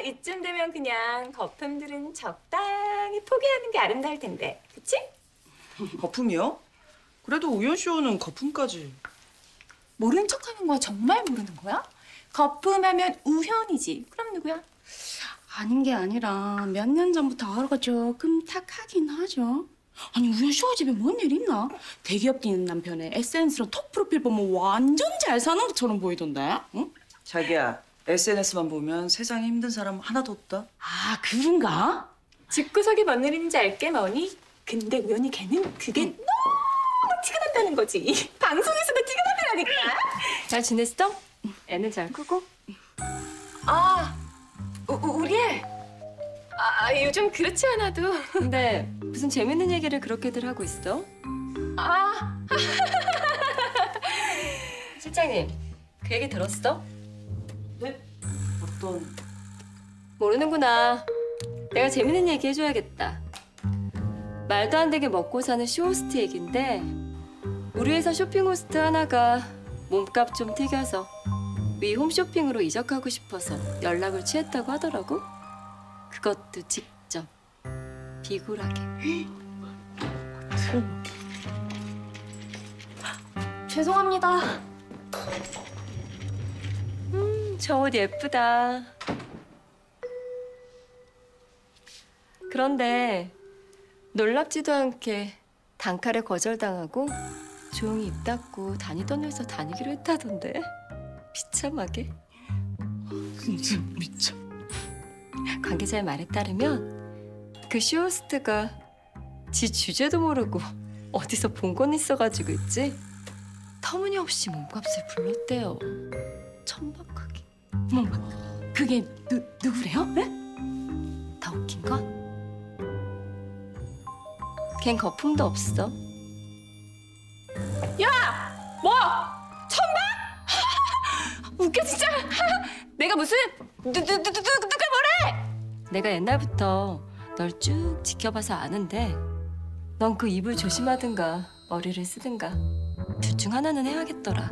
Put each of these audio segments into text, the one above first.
이쯤 되면 그냥 거품들은 적당히 포기하는 게 아름다울 텐데, 그치? 거품이요? 그래도 우연 쇼는 거품까지. 모른 척하는 거야? 정말 모르는 거야? 거품하면 우현이지. 그럼 누구야? 아닌 게 아니라 몇 년 전부터 알아가 조금 탁하긴 하죠. 아니 우연 쇼 집에 뭔 일 있나? 대기업 뛰는 남편의 SNS랑 톡 프로필 보면 완전 잘 사는 것처럼 보이던데? 응? 자기야, SNS만 보면 세상에 힘든 사람 하나도 없다. 아 그런가? 집구석이 뭔 일인지 알게 뭐니? 근데 우연히 걔는 그게 너무 티가 난다는 거지. 방송에서도 티가 난다니까. 잘 지냈어? 애는 잘 크고? 아, 우리 애. 요즘 그렇지 않아도. 근데 무슨 재밌는 얘기를 그렇게들 하고 있어? 아, 실장님, 그 얘기 들었어? 네? 어떤... 모르는구나. 내가 재밌는 얘기 해줘야겠다. 말도 안 되게 먹고 사는 쇼호스트 얘긴데 우리 회사 쇼핑 호스트 하나가 몸값 좀 튀겨서 위 홈쇼핑으로 이적하고 싶어서 연락을 취했다고 하더라고. 그것도 직접 비굴하게. 죄송합니다. 저 옷 예쁘다. 그런데 놀랍지도 않게 단칼에 거절당하고 조용히 입 닫고 다니던 회사 다니기로 했다던데. 비참하게. 진짜 미쳐. 관계자의 말에 따르면 그 쇼호스트가 지 주제도 모르고 어디서 본 건 있어가지고 있지. 터무니없이 몸값을 불렀대요. 천박하게. 뭐 그게 누구래요? 네? 더 웃긴 건 걘 거품도 없어. 야, 뭐? 천막? 웃겨 진짜. 내가 무슨 누가 뭐래? 내가 옛날부터 널 쭉 지켜봐서 아는데 넌 그 입을 조심하든가 머리를 쓰든가 둘 중 하나는 해야겠더라.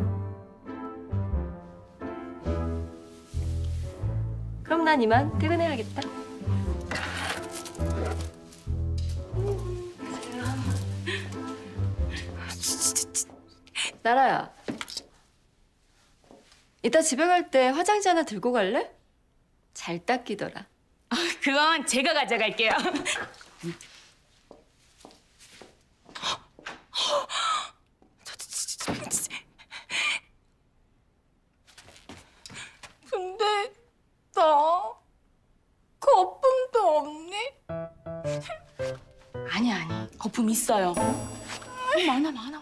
그럼 난 이만 퇴근해야겠다. 나라야, 이따 집에 갈 때 화장지 하나 들고 갈래? 잘 닦이더라. 그건 제가 가져갈게요. 근데 나 거품도 없니? 아니 거품 있어요. 많아.